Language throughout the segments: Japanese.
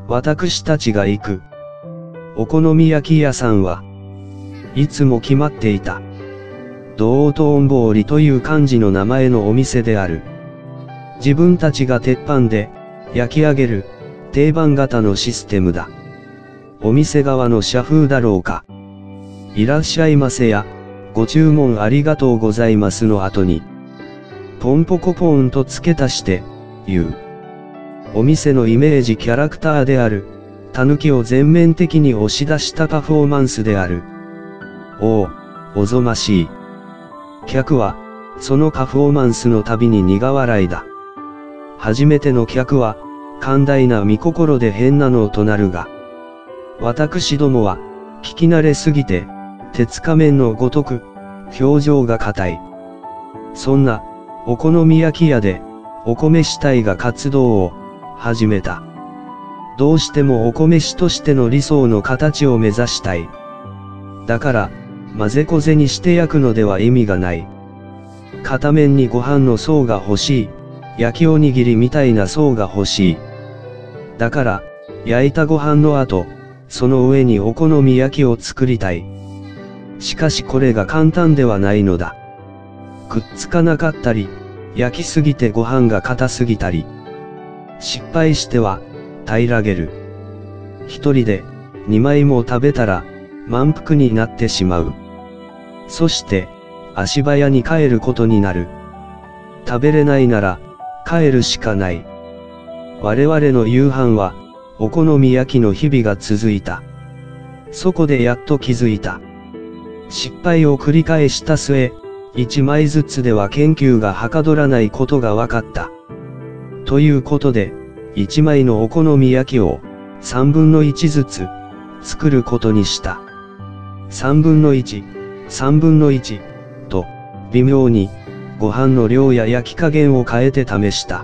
私たちが行くお好み焼き屋さんはいつも決まっていた。道頓堀という漢字の名前のお店である。自分たちが鉄板で焼き上げる定番型のシステムだ。お店側の社風だろうか。いらっしゃいませや、ご注文ありがとうございますの後に、ポンポコポーンと付け足して、言う。お店のイメージキャラクターである、タヌキを全面的に押し出したパフォーマンスである。おぞましい。客は、そのパフォーマンスのたびに苦笑いだ。初めての客は、寛大な見心で変なのをとなるが、私どもは、聞き慣れすぎて、鉄仮面のごとく、表情が硬い。そんな、お好み焼き屋で、お米師隊が活動を、始めた。どうしてもお米師としての理想の形を目指したい。だから、混ぜこぜにして焼くのでは意味がない。片面にご飯の層が欲しい。焼きおにぎりみたいな層が欲しい。だから、焼いたご飯の後、その上にお好み焼きを作りたい。しかしこれが簡単ではないのだ。くっつかなかったり、焼きすぎてご飯が硬すぎたり。失敗しては、平らげる。一人で、2枚も食べたら、満腹になってしまう。そして、足早に帰ることになる。食べれないなら、帰るしかない。我々の夕飯は、お好み焼きの日々が続いた。そこでやっと気づいた。失敗を繰り返した末、1枚ずつでは研究がはかどらないことが分かった。ということで、1枚のお好み焼きを、3分の1ずつ、作ることにした。3分の1、3分の1、と、微妙に、ご飯の量や焼き加減を変えて試した。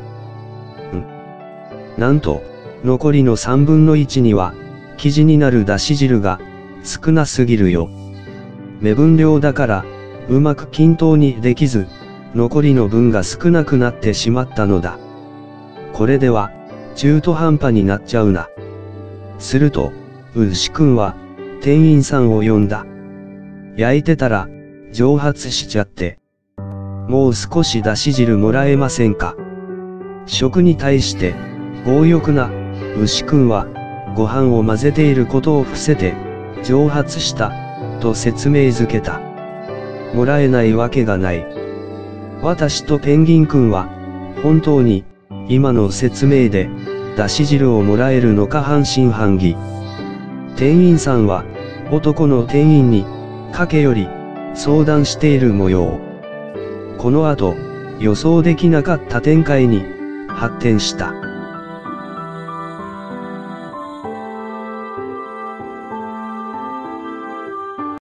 なんと、残りの3分の1には、生地になるだし汁が、少なすぎるよ。目分量だから、うまく均等にできず、残りの分が少なくなってしまったのだ。これでは、中途半端になっちゃうな。すると、牛くんは、店員さんを呼んだ。焼いてたら、蒸発しちゃって。もう少しだし汁もらえませんか。食に対して、強欲な、牛くんは、ご飯を混ぜていることを伏せて、蒸発した、と説明づけた。もらえないわけがない。私とペンギンくんは、本当に、今の説明で、だし汁をもらえるのか半信半疑。店員さんは、男の店員に、駆け寄り、相談している模様。この後、予想できなかった展開に、発展した。